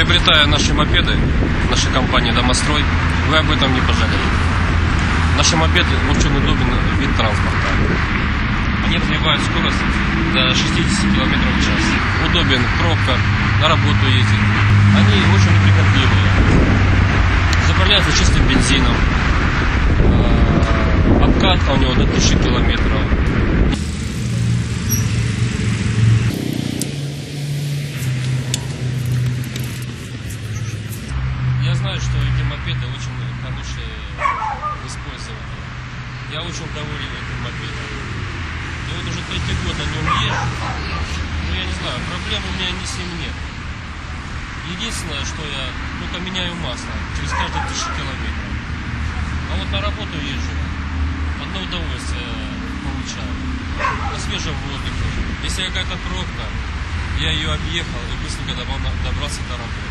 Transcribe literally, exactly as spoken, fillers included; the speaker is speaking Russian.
Приобретая наши мопеды, нашей компании «Домострой», вы об этом не пожалеете. Наши мопеды очень удобен вид транспорта. Они развивают скорость до шестидесяти километров в час. Удобен в пробках, на работу ездить. Они очень неприхотливые. Заправляются чистым бензином. Обкатка у него до тысячи километров. Я знаю, что эти мопеды очень хорошие в использовании. Я очень доволен этим мопедом. И вот уже третий год на нем езжу. Ну, я не знаю, проблем у меня ни с ним нет. Единственное, что я только меняю масло через каждые тысячу километров. А вот на работу езжу, одно удовольствие получаю. На свежем воздухе. Если какая-то пробка, я ее объехал и быстренько добрался до работы.